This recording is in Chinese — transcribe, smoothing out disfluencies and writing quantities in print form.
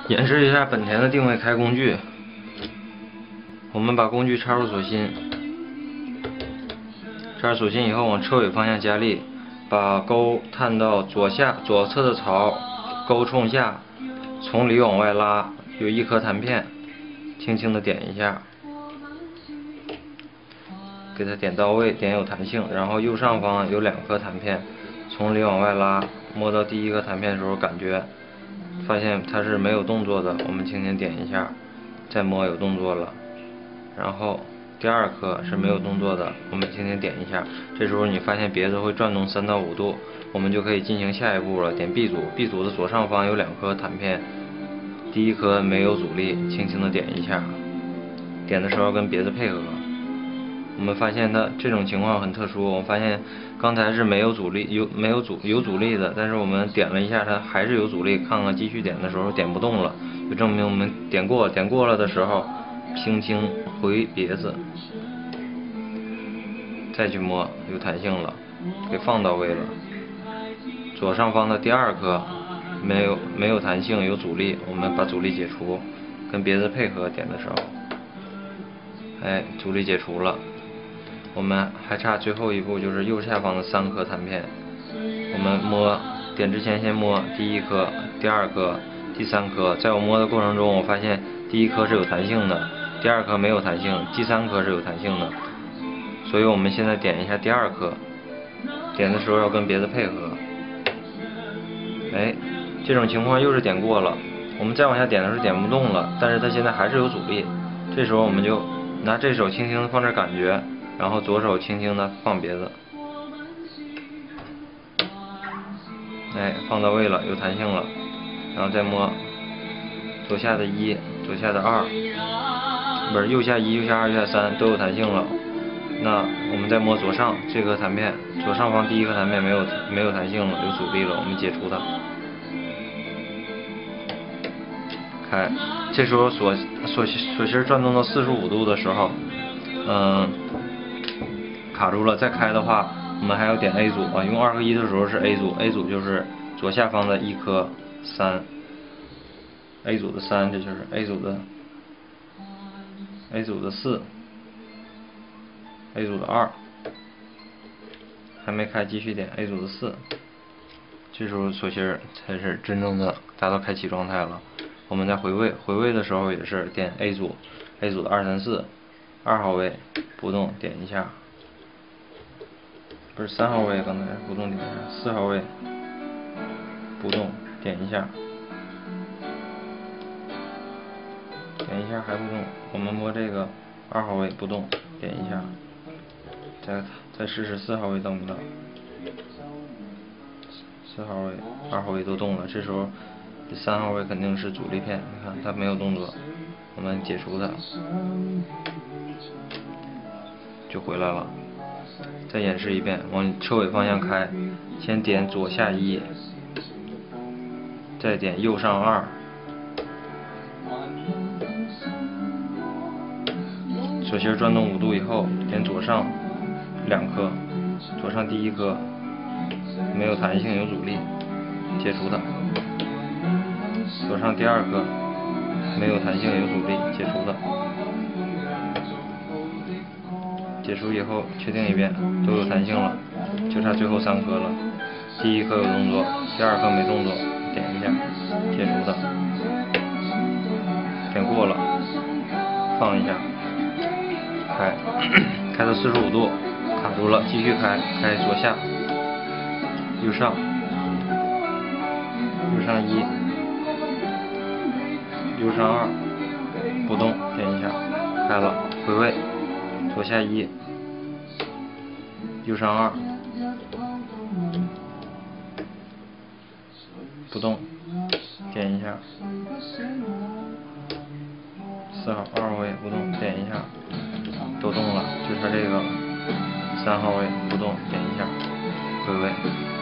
演示一下本田的定位开工具。我们把工具插入锁芯，插入锁芯以后，往车尾方向加力，把钩探到左侧的槽，钩冲下，从里往外拉，有一颗弹片，轻轻的点一下，给它点到位，点有弹性。然后右上方有2颗弹片，从里往外拉，摸到第一颗弹片的时候，发现它是没有动作的，我们轻轻点一下，再摸有动作了。然后第2颗是没有动作的，我们轻轻点一下，这时候你发现别子会转动3到5度，我们就可以进行下一步了。点 B 组 ，B 组的左上方有2颗弹片，第1颗没有阻力，轻轻的点一下，点的时候跟别子配合。我们发现它这种情况很特殊，我们发现刚才是没有阻力，有阻力的，但是我们点了一下它还是有阻力，看看继续点的时候点不动了，就证明我们点过了的时候，轻轻回别子，再去摸有弹性了，给放到位了。左上方的第2颗没有弹性，有阻力，我们把阻力解除，跟别子配合点的时候，阻力解除了。我们还差最后一步，就是右下方的3颗弹片。我们点之前先摸第1颗、第2颗、第3颗。在我摸的过程中，我发现第1颗是有弹性的，第2颗没有弹性，第3颗是有弹性的。所以我们现在点一下第2颗，点的时候要跟别的配合。这种情况又是点过了，我们再往下点的时候点不动了，但是它现在还是有阻力。这时候我们就拿这手轻轻的放这感觉。然后左手轻轻的放别子，放到位了，有弹性了。然后再摸左下的1，左下的2，不是右下1、右下2、右下3都有弹性了。那我们再摸左上这颗弹片，左上方第1颗弹片没有弹性了，有阻力了，我们解除它。开，这时候锁芯转动到45度的时候，卡住了，再开的话，我们还要点 A 组啊。用2合1的时候是 A 组 ，A 组就是左下方的1颗3，A 组的3，这就是 A 组的4，A 组的2，还没开，继续点 A 组的4。这时候锁芯才是真正的达到开启状态了。我们再回位的时候也是点 A 组的2、3、4，2号位不动点一下。不是3号位，刚才不动点一下，4号位不动点一下，点一下还不动，我们摸这个2号位不动点一下，再试试4号位动不动，4号位、2号位都动了，这时候这3号位肯定是阻力片，你看它没有动作，我们解除它就回来了。再演示一遍，往车尾方向开，先点左下1，再点右上2，锁芯转动5度以后，点左上2颗，左上第1颗没有弹性有阻力，解除它；左上第2颗没有弹性有阻力，解除它。解除以后确定一遍都有弹性了，就差最后3颗了。第1颗有动作，第2颗没动作，点一下解除它。点过了，放一下，开到45度，卡住了，继续开左下，右上1，右上2，不动点一下，开了，回位。左下1，右上2，不动，点一下，4号2号位不动，点一下，都动了，就差这个3号位不动，点一下，回位。